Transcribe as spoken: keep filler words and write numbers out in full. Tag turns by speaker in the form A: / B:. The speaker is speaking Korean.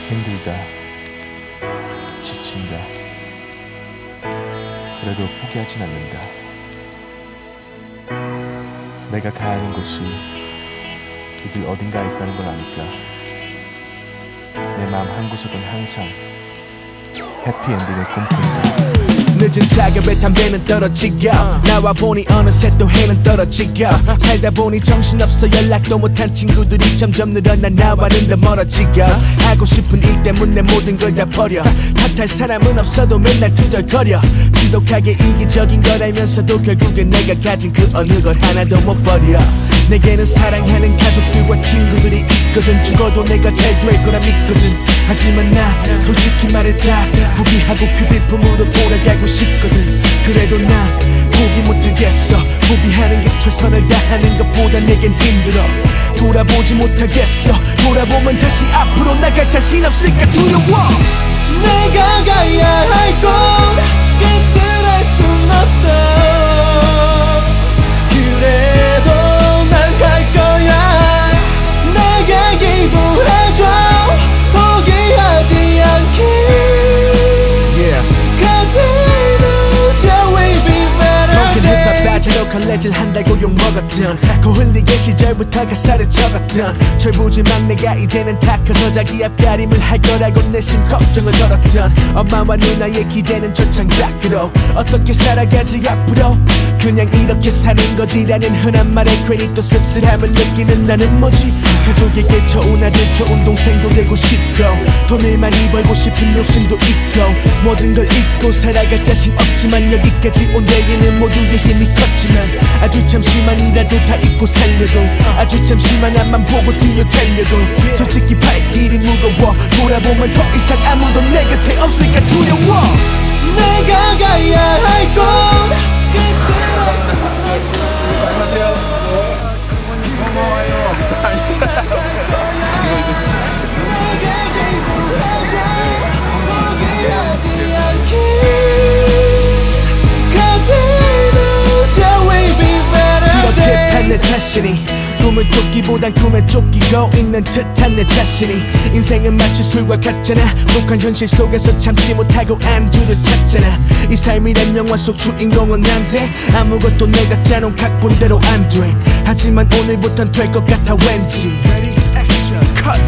A: 힘들다, 지친다. 그래도 포기하진 않는다. 내가 가야 하는 곳이 이 길 어딘가에 있다는 걸 아니까 내 마음 한구석은 항상 해피엔딩을 꿈꾼다.
B: 늦은 작업에 담배는 떨어지고 나와 보니 어느새 또 해는 떨어지고 살다 보니 정신없어 연락도 못한 친구들이 점점 늘어나 나와는 더 멀어지고 하고 싶은 일 때문에 모든 걸 다 버려 탓할 사람은 없어도 맨날 투덜거려 지독하게 이기적인 걸 알면서도 결국엔 내가 가진 그 어느 걸 하나도 못 버려. 내게는 사랑하는 가족들과 친구들이 있거든. 죽어도 내가 잘 될 거라 믿거든. 하지만 나 솔직히 말해 다 포기하고 그들 품으로 돌아가고 싶거든. 그래도 난 포기 못하겠어. 포기하는 게 최선을 다하는 것보다 내겐 힘들어. 돌아보지 못하겠어. 돌아보면 다시 앞으로 나갈 자신 없으니까 두려워.
C: 내가 가야 할 곳 끝을 알 순 없어. 그래도 난 갈 거야. 내게 기도해줘. 포기하지 않기.
B: Yeah.
C: Cause I know that we'll be better days.
B: 바지로 걸레질 한다고 욕먹었던 그 흘리게 시절부터 가사를 적었던 철부지 막내가 이제는 다 커서 자기 앞가림을 할 거라고 내심 걱정을 걸었던 엄마와 누나의 기대는 초창 밖으로 어떻게 살아가지 앞으로 그냥 이렇게 사는 거지라는 흔한 말에 괜히 또 씁쓸함을 느끼는 나는 뭐지. 가족에게 좋은 아들 좋은 동생도 되고 싶고 돈을 많이 벌고 싶은 욕심도 있고 모든 걸 잊고 살아갈 자신 없지만 여기까지 온 데에는 모두의 힘이 컸지만 아주 잠시만이라도 다 잊고 살려고 아주 잠시만 앞만 보고 뛰어가려고 솔직히 발길이 무거워. 돌아보면 더 이상 아무도 내 곁에 없으니까 두려워.
C: 내가 가야 할 곳 끝을 알 수 없어.
A: 안녕하세요. 고마워요.
B: 내 자신이 꿈을 쫓기보단 꿈에 쫓기고 있는 듯한 내 자신이 인생은 마치 술과 같잖아. 독한 현실 속에서 참지 못하고 안주를 찾잖아. 이 삶이란 영화 속 주인공은 난데 아무것도 내가 짜놓은 각본대로 안 돼. 하지만 오늘부턴 될 것 같아 왠지. Ready, action, cut.